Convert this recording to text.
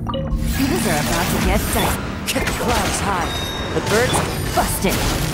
Things are about to get dicey. The clouds high. The birds busted.